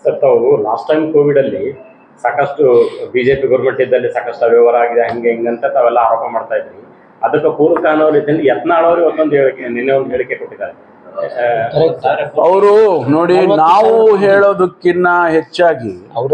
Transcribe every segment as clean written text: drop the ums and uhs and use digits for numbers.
Sir, ತಾವು last time Covid ಅಲ್ಲಿ ಸಾಕಷ್ಟು ಬಿಜೆಪಿ ಗೌರ್ಮೆಂಟ್ ಇದ್ದಲ್ಲಿ ಸಾಕಷ್ಟು ಅವ್ಯವಹಾರ ಆಗಿದೆ, ಹಂಗೆ ಹಿಂಗಂತ ತಾವೆಲ್ಲ ಆರೋಪ ಮಾಡ್ತಾ ಇದ್ರಿ. ಅದಕ್ಕೆ ಪೂರಕ ಅನ್ನೋ ರೀತಿಯಲ್ಲಿ ಯತ್ನಾಳ್ ಅವರು ನಿನ್ನೆ ಒಂದು ಹೇಳಿಕೆ ಕೊಟ್ಟಿದ್ದಾರೆ. ಅವರು ನೋಡಿ, ನಾವು ಹೇಳೋದಕ್ಕಿಂತ ಹೆಚ್ಚಾಗಿ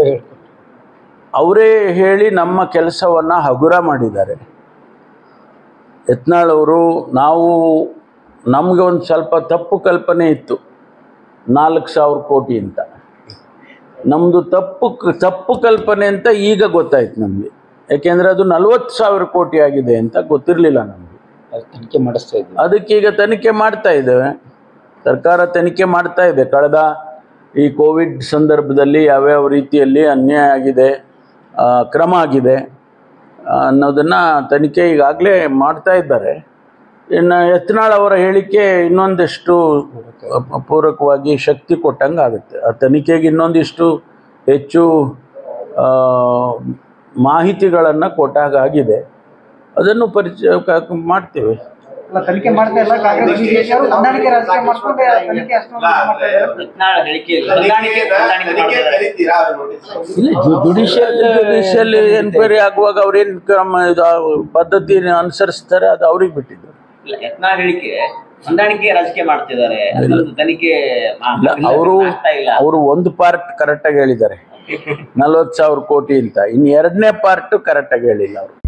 ಅವರೇ ಹೇಳಿ ನಮ್ಮ ಕೆಲಸವನ್ನ ಹಗುರ ಮಾಡಿದ್ದಾರೆ. ಯತ್ನಾಳ್ ಅವರು, ನಮಗೆ ಒಂದು ಸ್ವಲ್ಪ ತಪ್ಪು ಕಲ್ಪನೆ ಇತ್ತು 4,000 ಕೋಟಿ ಅಂತ. ನಮ್ಮದು ತಪ್ಪು ಕಲ್ಪನೆ ಅಂತ ಈಗ ಗೊತ್ತಾಯ್ತು ನಮಗೆ. ಯಾಕೆಂದರೆ ಅದು 40,000 ಕೋಟಿ ಆಗಿದೆ ಅಂತ ಗೊತ್ತಿರಲಿಲ್ಲ ನಮಗೆ. ತನಿಖೆ ಮಾಡಿಸ್ತಾ ಇದ್ದೀವಿ. ಅದಕ್ಕೀಗ ತನಿಖೆ ಮಾಡ್ತಾ ಇದ್ದೇವೆ, ಸರ್ಕಾರ ತನಿಖೆ ಮಾಡ್ತಾ ಇದೆ. ಕಳೆದ ಈ ಕೋವಿಡ್ ಸಂದರ್ಭದಲ್ಲಿ ಯಾವ್ಯಾವ ರೀತಿಯಲ್ಲಿ ಅನ್ಯಾಯ ಆಗಿದೆ, ಕ್ರಮ ಆಗಿದೆ ಅನ್ನೋದನ್ನು ತನಿಖೆ ಈಗಾಗಲೇ ಮಾಡ್ತಾ ಇದ್ದಾರೆ. ಇನ್ನು ಯತ್ನಾಳ್ ಅವರ ಹೇಳಿಕೆ ಇನ್ನೊಂದಿಷ್ಟು ಪೂರಕವಾಗಿ ಶಕ್ತಿ ಕೊಟ್ಟಂಗೆ ಆಗುತ್ತೆ. ಆ ತನಿಖೆಗೆ ಇನ್ನೊಂದಿಷ್ಟು ಹೆಚ್ಚು ಮಾಹಿತಿಗಳನ್ನು ಕೊಟ್ಟಾಗಿದೆ. ಅದನ್ನು ಮಾಡ್ತೇವೆ. ತನಿಖೆ ಮಾಡ್ತಾ ಇಲ್ಲ, ಕಾಂಗ್ರೆಸ್ ಬಿಜೆಪಿಯವರು ಹೊಂದಾಣಿಕೆ ರಾಜಕೀಯ ಮಾಡಿಕೊಂಡು ತನಿಖೆ ಜುಡಿಷಿಯಲ್ ಎನ್ಕ್ವೈರಿ ಆಗುವಾಗ ಅವ್ರೇನು ಪದ್ಧತಿ ಅನುಸರಿಸ್ತಾರೆ ಅದು ಅವ್ರಿಗೆ ಬಿಟ್ಟಿದ್ದು. ಯತ್ನಾಳ್ ಹೇಳಿಕೆ ಹೊಂದಾಣಿಕೆ ರಾಜಕೀಯ ಮಾಡ್ತಿದ್ದಾರೆ, ತನಿಖೆ ಅವರು ಒಂದು ಪಾರ್ಟ್ ಕರೆಕ್ಟಾಗಿ ಹೇಳಿದ್ದಾರೆ 40,000 ಕೋಟಿ ಅಂತ, ಇನ್ನು ಎರಡನೇ ಪಾರ್ಟ್ ಕರೆಕ್ಟಾಗಿ ಹೇಳಿಲ್ಲ ಅವರು.